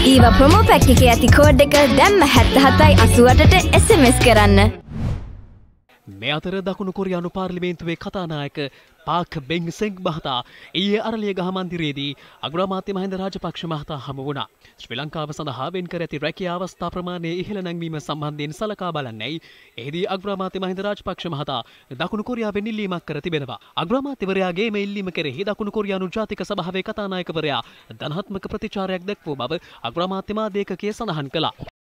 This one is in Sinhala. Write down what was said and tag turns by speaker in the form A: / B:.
A: ඊවා ප්‍රොමෝ පැක් එකේ ඇති කෝඩ් එක දැම්ම 77.88ට SMS කරන්න.
B: මේ අතර දකුණු කොරියානු පාර්ලිමේන්තුවේ කතානායක පාක් බෙන්සෙන්ග් මහතා ඊයේ අරලියගහ මන්දිරයේදී අග්‍රාමාත්‍ය මහින්ද රාජපක්ෂ මහතා හමු වුණා. ශ්‍රී ලංකාව සඳහා වෙන් කර ඇති රැකියා අවස්ථා ප්‍රමාණය ඉහළ නැංවීම සම්බන්ධයෙන් සලකා බලන්නයි එහිදී අග්‍රාමාත්‍ය මහින්ද රාජපක්ෂ මහතා දකුණු කොරියාවෙන් ඉල්ලීමක් කර තිබෙනවා. අග්‍රාමාත්‍යවරයාගේ මේ ඉල්ලීම කෙරෙහි දකුණු කොරියානු ජාතික සභාවේ කතානායකවරයා ධනාත්මක ප්‍රතිචාරයක් දැක්වූ බව අග්‍රාමාත්‍ය මාධ්‍ය ඒකකයේ සඳහන් කළා.